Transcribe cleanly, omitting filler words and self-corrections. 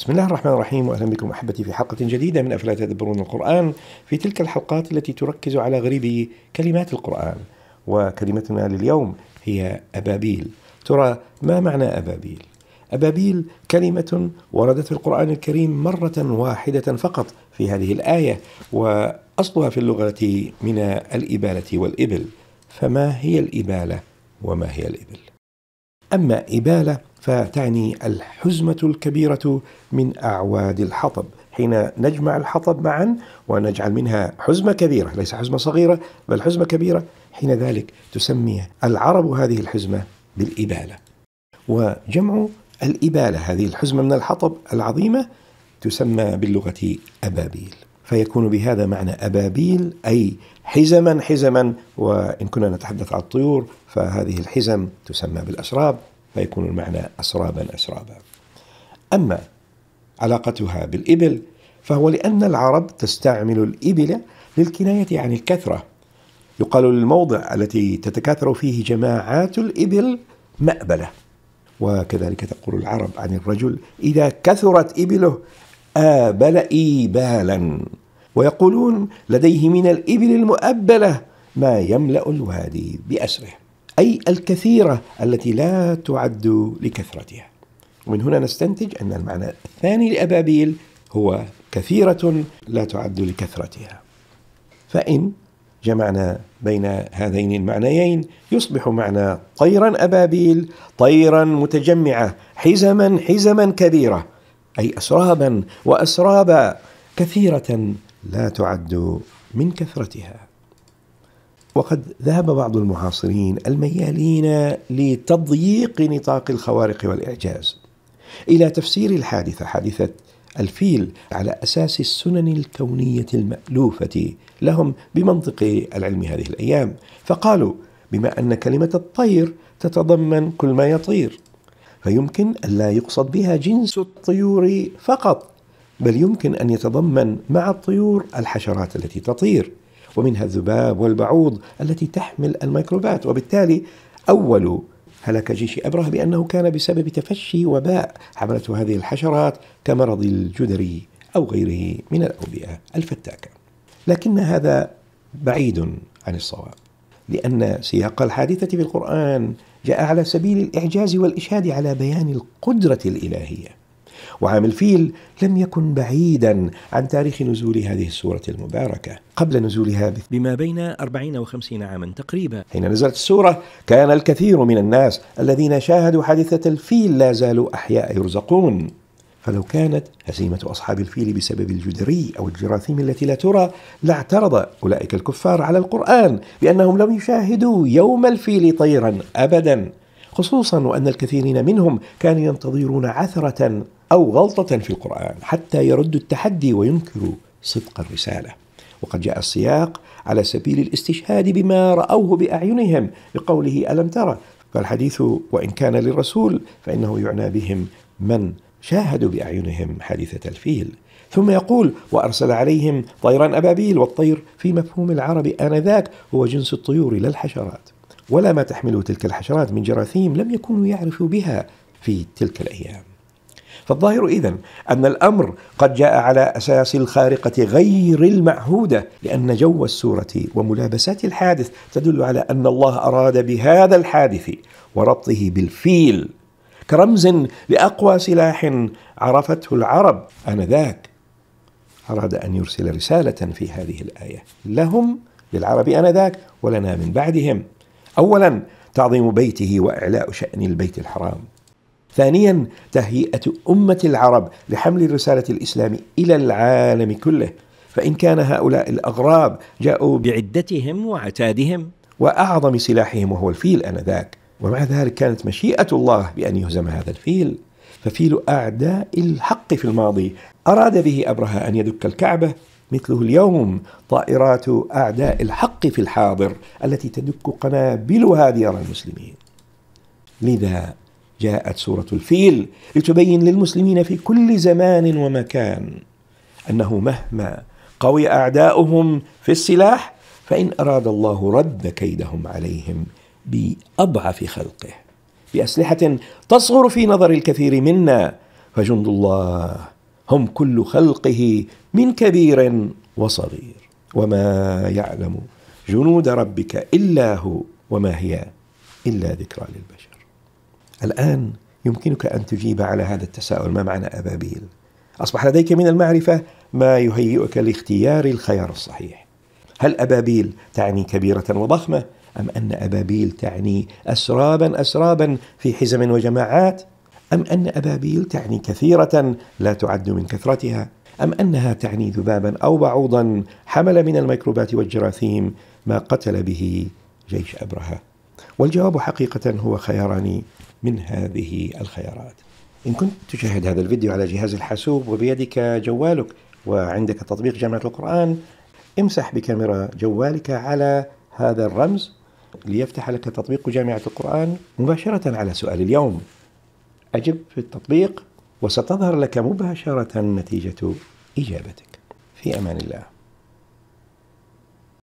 بسم الله الرحمن الرحيم، وأهلا بكم أحبتي في حلقة جديدة من أفلا تدبرون القرآن، في تلك الحلقات التي تركز على غريب كلمات القرآن. وكلمتنا لليوم هي أبابيل. ترى ما معنى أبابيل؟ أبابيل كلمة وردت في القرآن الكريم مرة واحدة فقط في هذه الآية، وأصلها في اللغة من الإبالة والإبل. فما هي الإبالة وما هي الإبل؟ أما إبالة فتعني الحزمة الكبيرة من أعواد الحطب، حين نجمع الحطب معا ونجعل منها حزمة كبيرة، ليس حزمة صغيرة بل حزمة كبيرة، حين ذلك تسمي العرب هذه الحزمة بالإبالة. وجمع الإبالة، هذه الحزمة من الحطب العظيمة، تسمى باللغة أبابيل. فيكون بهذا معنى أبابيل أي حزما حزما، وإن كنا نتحدث عن الطيور فهذه الحزم تسمى بالأسراب، فيكون المعنى أسرابا أسرابا. أما علاقتها بالإبل فهو لأن العرب تستعمل الإبل للكناية عن الكثرة. يقال للموضع التي تتكاثر فيه جماعات الإبل مأبلة، وكذلك تقول العرب عن الرجل إذا كثرت إبله آبل إيبالا، ويقولون لديه من الإبل المؤبلة ما يملأ الوادي بأسره، أي الكثيرة التي لا تعد لكثرتها. ومن هنا نستنتج أن المعنى الثاني لأبابيل هو كثيرة لا تعد لكثرتها. فإن جمعنا بين هذين المعنيين يصبح معنى طيرا أبابيل طيرا متجمعة حزما حزما كبيرة، أي أسرابا وأسرابا كثيرة لا تعد من كثرتها. وقد ذهب بعض المعاصرين الميالين لتضييق نطاق الخوارق والإعجاز إلى تفسير الحادثة، حادثة الفيل، على أساس السنن الكونية المألوفة لهم بمنطق العلم هذه الأيام. فقالوا بما أن كلمة الطير تتضمن كل ما يطير، فيمكن أن لا يقصد بها جنس الطيور فقط، بل يمكن أن يتضمن مع الطيور الحشرات التي تطير، ومنها الذباب والبعوض التي تحمل الميكروبات. وبالتالي أول هلك جيش أبرهة بأنه كان بسبب تفشي وباء حملته هذه الحشرات كمرض الجدري أو غيره من الأوبئة الفتاكة. لكن هذا بعيد عن الصواب، لأن سياق الحادثة في القرآن جاء على سبيل الإعجاز والإشهاد على بيان القدرة الإلهية. وعام الفيل لم يكن بعيدا عن تاريخ نزول هذه السورة المباركة، قبل نزولها بما بين 40 و50 عاما تقريبا. حين نزلت السورة كان الكثير من الناس الذين شاهدوا حادثة الفيل لا زالوا أحياء يرزقون. فلو كانت هزيمة أصحاب الفيل بسبب الجدري أو الجراثيم التي لا ترى لاعترض أولئك الكفار على القرآن بأنهم لم يشاهدوا يوم الفيل طيرا أبدا، خصوصا وأن الكثيرين منهم كانوا ينتظرون عثرة أو غلطة في القرآن حتى يردوا التحدي وينكروا صدق الرسالة. وقد جاء السياق على سبيل الاستشهاد بما رأوه بأعينهم بقوله ألم ترى، فالحديث وإن كان للرسول فإنه يعنى بهم من شاهدوا بأعينهم حادثة الفيل. ثم يقول وأرسل عليهم طيرا أبابيل، والطير في مفهوم العرب آنذاك هو جنس الطيور لا الحشرات، ولا ما تحمله تلك الحشرات من جراثيم لم يكونوا يعرفوا بها في تلك الأيام. فالظاهر إذن أن الأمر قد جاء على أساس الخارقة غير المعهودة، لأن جو السورة وملابسات الحادث تدل على أن الله أراد بهذا الحادث وربطه بالفيل كرمز لأقوى سلاح عرفته العرب آنذاك. أراد أن يرسل رسالة في هذه الآية لهم للعرب آنذاك ولنا من بعدهم. أولا تعظيم بيته وإعلاء شأن البيت الحرام. ثانيا تهيئة أمة العرب لحمل رسالة الإسلام إلى العالم كله، فإن كان هؤلاء الأغراب جاءوا بعدتهم وعتادهم وأعظم سلاحهم وهو الفيل آنذاك، ومع ذلك كانت مشيئة الله بأن يهزم هذا الفيل. ففيل أعداء الحق في الماضي أراد به أبرهة أن يدك الكعبة، مثله اليوم طائرات أعداء الحق في الحاضر التي تدك قنابلها ديار المسلمين. لذا جاءت سورة الفيل لتبين للمسلمين في كل زمان ومكان أنه مهما قوي أعداؤهم في السلاح، فإن أراد الله رد كيدهم عليهم بأضعف خلقه بأسلحة تصغر في نظر الكثير منا، فجند الله هم كل خلقه من كبير وصغير وما يعلم جنود ربك إلا هو وما هي إلا ذكرى للبشر. الآن يمكنك أن تجيب على هذا التساؤل: ما معنى أبابيل؟ أصبح لديك من المعرفة ما يهيئك لاختيار الخيار الصحيح. هل أبابيل تعني كبيرة وضخمة، أم أن أبابيل تعني أسرابا في حزم وجماعات، أم أن أبابيل تعني كثيرة لا تعد من كثرتها، أم أنها تعني ذبابا أو بعوضا حمل من الميكروبات والجراثيم ما قتل به جيش أبرهة؟ والجواب حقيقة هو خياران من هذه الخيارات. إن كنت تشاهد هذا الفيديو على جهاز الحاسوب وبيدك جوالك وعندك تطبيق جامعة القرآن، امسح بكاميرا جوالك على هذا الرمز ليفتح لك تطبيق جامعة القرآن مباشرة على سؤال اليوم. أجب في التطبيق وستظهر لك مباشرة نتيجة إجابتك. في أمان الله.